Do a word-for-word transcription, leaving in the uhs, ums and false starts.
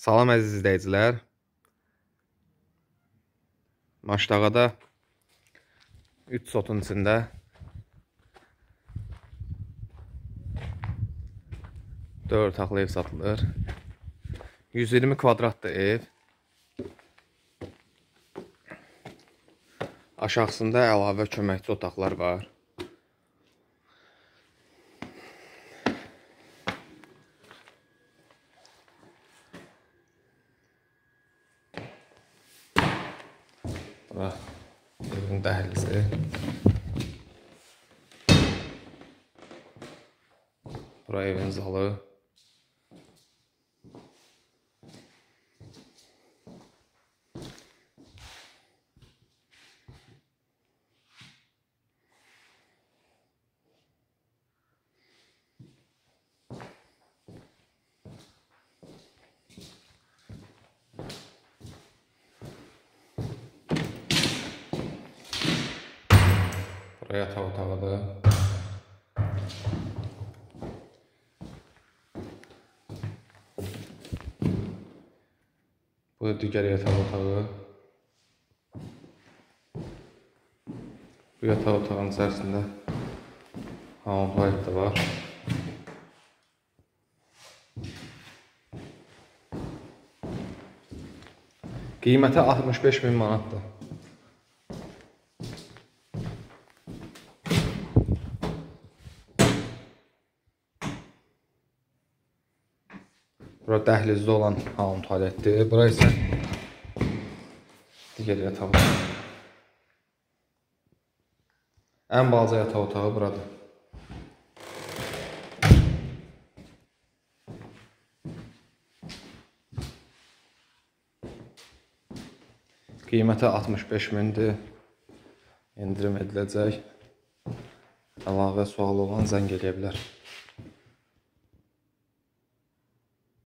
Salam əziz izləyicilər. Maşdağada üç sotun içində dörd otaqlı ev satılır. yüz iyirmi kvadratlı ev. Aşağısında əlavə köməkçi otaqlar var. Bura evin dəhlizi. Bura evin zalı. Buraya yataq otağıdır. Bu da digər yataq otağı. Bu yataq otağının içərisində hamam tualet də var. Qiyməti altmış beş min manatdır. Bura dəhlizdə olan hamam tualetdir. Bura isə digər yataq otağı. Ən balaca yataq otağı buradır. Qiyməti altmış beş mindir. İndirim ediləcək. Əlavə sual olan zəng eləyə bilər.